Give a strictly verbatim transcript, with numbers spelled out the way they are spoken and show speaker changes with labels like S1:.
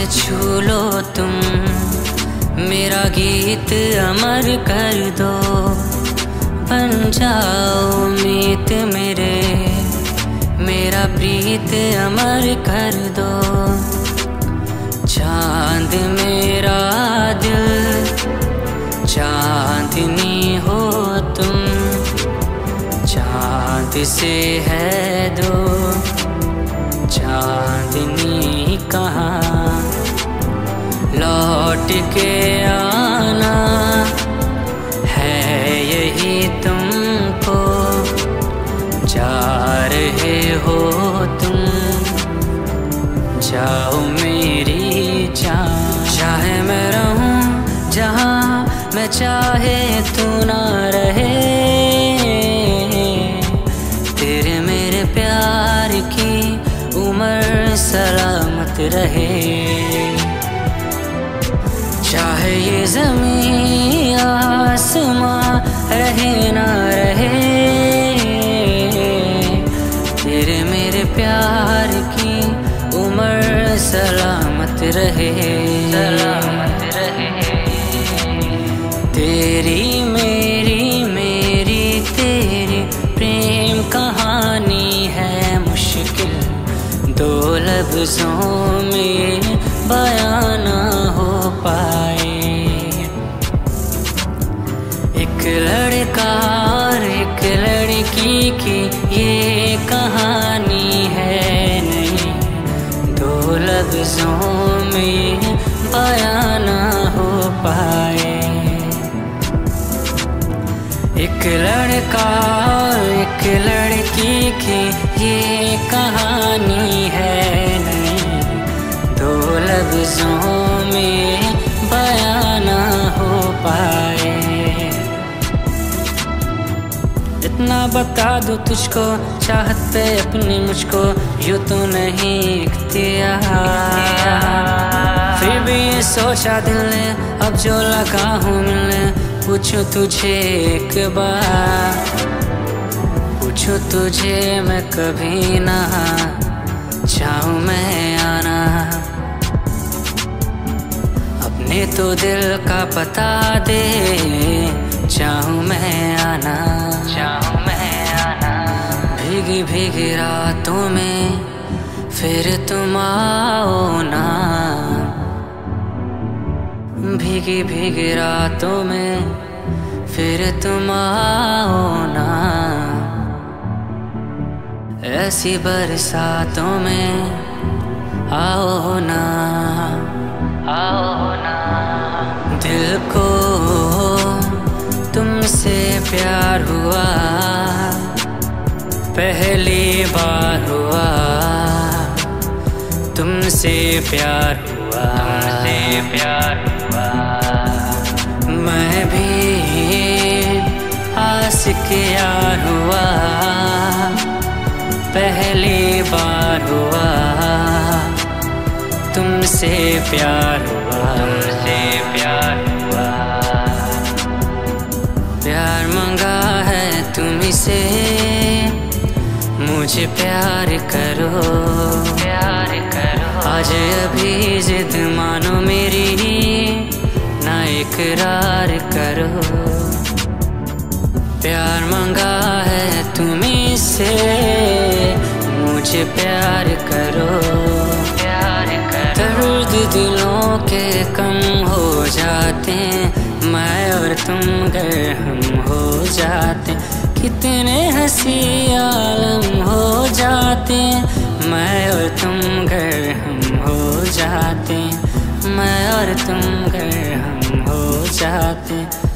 S1: छू लो तुम, मेरा गीत अमर कर दो। बन जाओ मीत मेरे, मेरा प्रीत अमर कर दो। चांद मेरा दिल, चांदनी हो तुम, चांद से है दो चांदनी कहाँ। लौट के आना है यही तुमको, जा रहे हो तुम, जाओ मेरी जान। चाहे मैं रहूं जहाँ मैं चाहे तू ना रहे, तेरे मेरे प्यार की उम्र सलामत रहे। चाहे ये ज़मीं आसमां रहे ना रहे, तेरे मेरे प्यार की उम्र सलामत रहे, सलामत रहे। तेरी मेरी मेरी तेरी प्रेम कहानी है मुश्किल, दो लफ्ज़ों में बयां ना हो पाए। एक लड़का और एक लड़की की ये कहानी है नहीं, दो लफ्ज़ों में बयां ना हो पाए। एक लड़का और एक लड़की की ये कहानी है नहीं, दो लफ्ज़ों में बयां ना हो पाए। इतना बता दूं तुझको, चाहत पे अपनी मुझको यूं तो नहीं इख्तियार, फिर भी ये सोचा दिल ने अब जो लगा हूँ मिलने। पूछूं तुझे एक बार, पूछूं तुझे मैं कभी ना चाहूं मैं आना, अपने तो दिल का पता दे, चाहूं मैं आना, चाहूं मैं आना। भीगी भीगी रातों में फिर तुम आओ ना, भीगी भीगी रातों में फिर तुम आओ ना। ऐसी बरसातों में आओ ना, आओ ना। दिल को तुमसे प्यार हुआ, पहली बार हुआ, तुमसे प्यार हुआ, तुमसे प्यार हुआ। मैं भी आशिक यार हुआ, पहली बार हुआ, तुमसे प्यार हुआ, तुमसे प्यार हुआ। प्यार मांगा है तुम्हीं से, मुझे प्यार करो, प्यार करो। आज अभी जिद मानो मेरी, ना इकरार करो। प्यार मांगा है तुम्हीं से, मुझे प्यार करो, प्यार करो। दर्द दिलों के कम हो जाते, मैं और तुम अगर हम हो जाते, कितने हंसी आलम हो जाते, मैं और तुम अगर हम हो जाते, मैं और तुम अगर हम हो जाते।